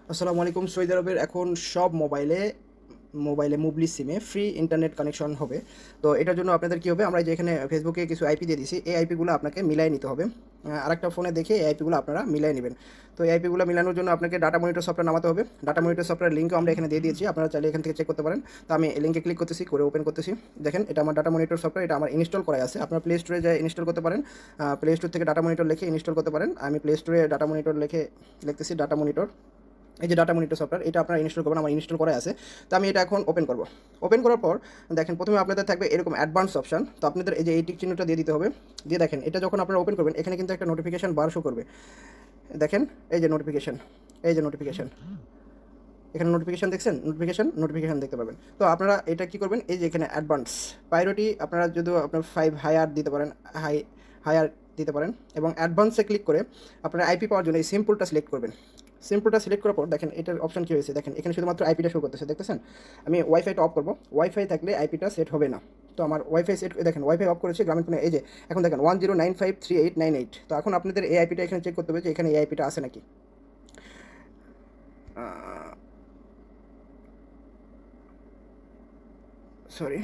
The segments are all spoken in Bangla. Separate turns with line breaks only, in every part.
আসসালামু আলাইকুম। সৌদি আরবের এখন সব মোবাইলে মোবলি সিমে ফ্রি ইন্টারনেট কানেকশন হবে। তো এটার জন্য আপনাদের কী হবে, আমরা যে এখানে ফেসবুকে কিছু আইপি দিয়ে দিছি, এই আইপিগুলো আপনাকে মিলাই নিতে হবে। আরেকটা ফোনে দেখে এই আইপিগুলো আপনারা মিলাই নেবেন। তো এই আইপিগুলো মিলানোর জন্য আপনাকে ডাটা মনিটর সফটওয়্যার নামাতে হবে। ডাটা মনিটর সফটওয়্যার লিঙ্কও আমরা এখানে দিয়ে দিয়েছি, আপনারা চাইলে এখান থেকে চেক করতে পারেন। তো আমি লিঙ্কে ক্লিক করতেছি, করে ওপেন করতেছি। দেখেন এটা আমার ডাটা মনিটর সফটওয়্যার, এটা আমার ইনস্টল করা আছে। আপনারা প্লে স্টোরে যায় ইনস্টল করতে পারেন, প্লে স্টোর থেকে ডাটা মনিটর লিখে ইনস্টল করতে পারেন। আমি প্লে স্টোরে ডাটা মনিটর লিখতেছি ডাটা মনিটর। এই যে ডাটা মনিটর সফটওয়্যার, এটা আপনারা ইনস্টল করবেন, আমার ইনস্টল করা আছে। তো আমি এটা এখন ওপেন করব। ওপেন করার পর দেখেন প্রথমে আপনাদের থাকবে এরকম অ্যাডভান্স অপশন। তো আপনাদের এই যে এই টিক চিহ্নটা দিয়ে দিতে হবে। দিয়ে দেখেন এটা যখন আপনারা ওপেন করবেন, এখানে কিন্তু একটা নোটিফিকেশন বার শো করবে। দেখেন এই যে নোটিফিকেশন, এখানে নোটিফিকেশন দেখছেন, নোটিফিকেশন দেখতে পাবেন। তো আপনারা এটা কি করবেন, এই যে এখানে অ্যাডভান্স প্রায়োরিটি আপনারা যদি আপনার 5 হায়ার দিতে পারেন, হায়ার দিতে পারেন, এবং অ্যাডভান্সে ক্লিক করে আপনারা আইপি পাওয়ার জন্য এই সিম্পলটা সিলেক্ট করবেন। সিম্পলটা সিলেক্ট করার পর দেখেন এটার অপশন কী হয়েছে, দেখেন এখানে শুধুমাত্র আইপিটা শো করতেছে, দেখতেছেন। আমি ওয়াইফাইটা অফ করবো, ওয়াইফাই থাকলে আইপিটা সেট হবে না। তো আমার ওয়াইফাই সেট, দেখেন ওয়াইফাই অফ করেছে গ্রামীণ ফোনে, এই যে এখন দেখেন 10953898। তো এখন আপনাদের এই আইপিটা এখানে চেক করতে হবে যে এখানে এই আইপিটা আছে নাকি। সরি,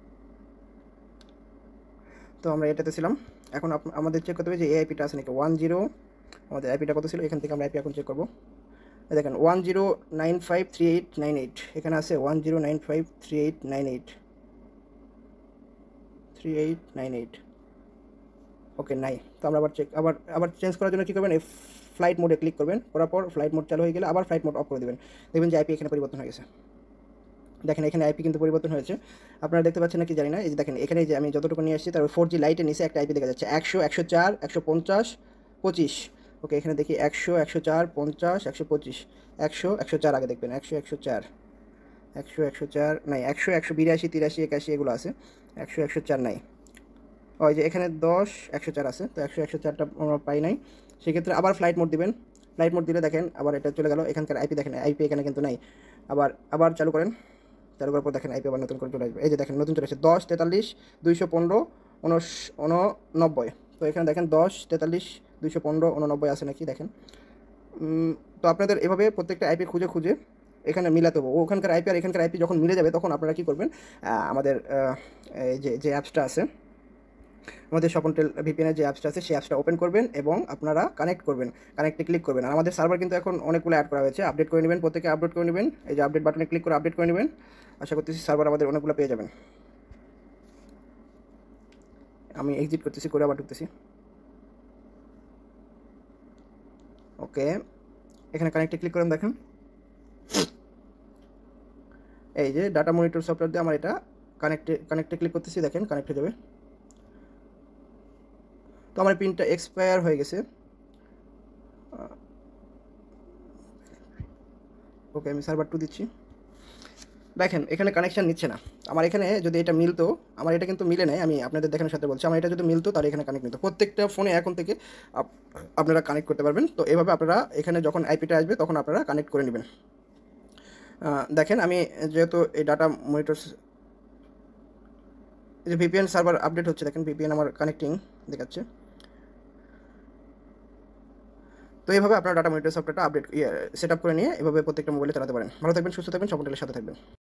তো আমরা এটাতে ছিলাম। এখন আমাদের চেক করতে হবে যে এই আইপিটা আছে নাকি। আমাদের আইপিটা কত ছিল, এখান থেকে আমরা আইপি এখন চেক করবো। দেখেন 10953898 এখানে আছে 10953898 ওকে নাই। তো আমরা আবার চেঞ্জ করার জন্য কী করবেন, এই ফ্লাইট মোডে ক্লিক করবেন, করার পর ফ্লাইট মোড চালু হয়ে গেলে আবার ফ্লাইট মোড অফ করে দেবেন। দেখবেন যে আইপি এখানে পরিবর্তন হয়ে গেছে। দেখেন এখানে আইপি কিন্তু পরিবর্তন হয়েছে, আপনারা দেখতে পাচ্ছেন নাকি জানি না। এই যে দেখেন এখানে যে আমি যতটুকু নিয়ে আসছি তার 4G লাইটের নিচে একটা আইপি দেখা যাচ্ছে 100 104 150 25। ওকে এখানে দেখি 100 104 50 125 100 104 আগে দেখবেন 100 104 নাই, 100 182 83 81 এগুলো আছে, 100 104 নাই। ওই যে এখানে 10 104 আছে, তো 100 104টা আমরা পাই নাই। সেক্ষেত্রে আবার ফ্লাইট মোড দিবেন। ফ্লাইট মোড দিলে দেখেন আবার এটা চলে গেল, এখানকার আইপি দেখেন, আইপি এখানে কিন্তু নাই। আবার চালু করেন, চালু করার পর দেখেন আইপি আবার নতুন করে চলে আসবে। এই যে দেখেন নতুন চলে আসছে 10 43 215 89। তো এখানে দেখেন 10 43 215 89 আছে নাকি দেখেন। তো আপনাদের এভাবে প্রত্যেকটা আইপি খুঁজে খুঁজে এখানে মিলাতে হবে। ওখানকার আইপি আর এখানকার আইপি যখন মিলে যাবে তখন আপনারা কী করবেন, আমাদের এই যে অ্যাপসটা আছে, আমাদের শপন টেল ভিপিএনের যে অ্যাপসটা আছে সেই অ্যাপসটা ওপেন করবেন এবং আপনারা কানেক্ট করবেন, কানেক্টে ক্লিক করবেন। আর আমাদের সার্ভার কিন্তু এখন অনেকগুলো অ্যাড করা হয়েছে, আপডেট করে নেবেন, প্রত্যেকে আপডেট করে নেবেন। এই যে আপডেট বাটনে ক্লিক করে আপডেট করে নেবেন, আশা করতেছি সার্ভার আমাদের অনেকগুলো পেয়ে যাবেন। আমি এক্সিট করতেছি, করে আবার ঢুকতেছি। ওকে এখানে কানেক্টে ক্লিক করেন, দেখেন এই যে ডাটা মনিটর সফটওয়্যার দিয়ে আমার এটা কানেক্টে ক্লিক করতেছি, দেখেন কানেক্ট হয়ে যাবে। তো আমার পিনটা এক্সপায়ার হয়ে গেছে। ওকে আমি সার্ভার 2 দিচ্ছি। দেখেন এখানে কানেকশান নিচ্ছে না। আমার এখানে যদি এটা মিলতো, আমার এটা কিন্তু মিলে নেয়, আমি আপনাদের দেখানোর সাথে বলছি, আমার এটা যদি মিলতো তাহলে এখানে কানেক্ট নিত। প্রত্যেকটা ফোনে এখন থেকে আপনারা কানেক্ট করতে পারবেন। তো এভাবে আপনারা এখানে যখন আইপিটা আসবে তখন আপনারা কানেক্ট করে নেবেন। দেখেন আমি যেহেতু এই ডাটা মনিটর, এই যে ভিপিএন সার্ভার আপডেট হচ্ছে, দেখেন ভিপিএন আমার কানেক্টিং দেখাচ্ছে। তো এইভাবে আপনারা ডাটা মনিটর সফটওয়্যারটা সেট আপ করে নিয়ে এভাবে প্রত্যেকটা মোবাইলে চালাতে পারেন। ভালো থাকবেন, সুস্থ থাকবেন, সকলের সাথে থাকবেন।